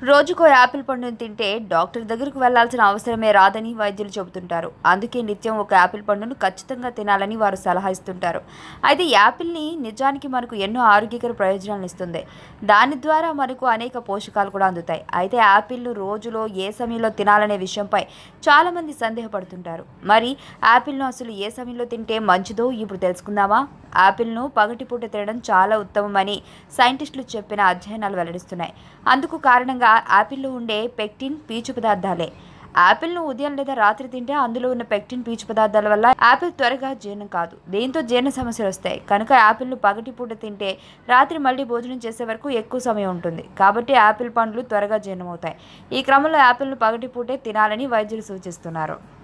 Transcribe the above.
రోజుకో యాపిల్ పండును తింటే డాక్టర్ దగ్గరకు వెళ్లాల్సిన అవసరమే రాదని వైద్యులు చెబుతుంటారు. అందుకే నిత్యం ఒక యాపిల్ పండును ఖచ్చితంగా తినాలని వారు సలహా ఇస్తుంటారు. అయితే యాపిల్ని నిజానికి మనకు ఎన్నో ఆరోగ్యకర ప్రయోజనాలను ఇస్తుంది. దాని ద్వారా మనకు అనేక పోషకాలు కూడా అందుతాయి. అయితే యాపిల్ను రోజులో ఏ సమయంలో తినాలనే విషయంపై చాలామంది సందేహపడుతుంటారు. మరి యాపిల్ను అసలు ఏ సమయంలో తింటే మంచిదో ఇప్పుడు తెలుసుకుందామా? యాపిల్ను పగటిపూట తినడం చాలా ఉత్తమమని సైంటిస్టులు చెప్పిన అధ్యయనాలు వెల్లడిస్తున్నాయి. అందుకు కారణంగా యాపిల్లో ఉండే పెక్టిన్ పీచు పదార్థాలే. యాపిల్ను ఉదయం లేదా రాత్రి తింటే అందులో ఉన్న పెక్టిన్ పీచు పదార్థాల వల్ల యాపిల్ త్వరగా జీర్ణం కాదు. దీంతో జీర్ణ సమస్యలు వస్తాయి. కనుక యాపిల్ను పగటిపూట తింటే రాత్రి మళ్ళీ భోజనం చేసే వరకు ఎక్కువ సమయం ఉంటుంది. కాబట్టి యాపిల్ పండ్లు త్వరగా జీర్ణమవుతాయి. ఈ క్రమంలో యాపిల్ను పగటిపూటే తినాలని వైద్యులు సూచిస్తున్నారు.